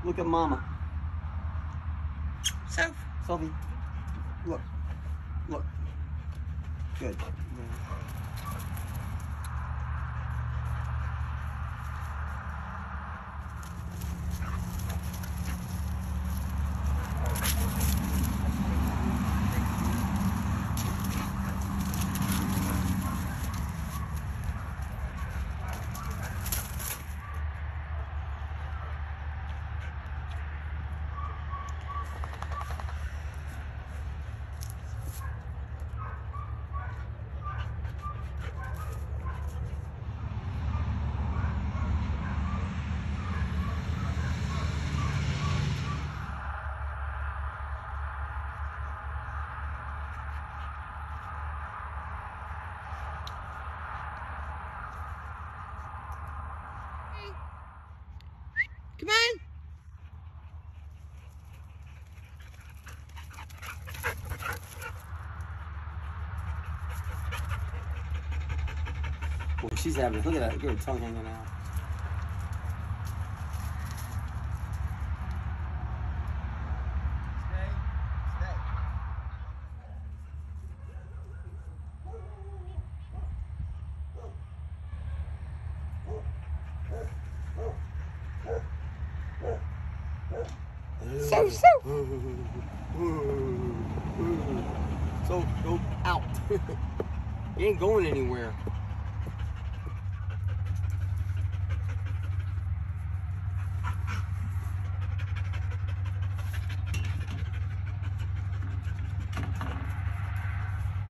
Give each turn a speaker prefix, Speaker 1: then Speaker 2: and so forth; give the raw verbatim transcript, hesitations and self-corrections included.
Speaker 1: Look at Mama.
Speaker 2: Soph.
Speaker 1: Sophie. Look. Look. Good. Yeah.
Speaker 2: Come on.
Speaker 1: Boy, she's having, look at that, look at her tongue hanging out.
Speaker 2: So, so.
Speaker 1: So, go out. He ain't going anywhere.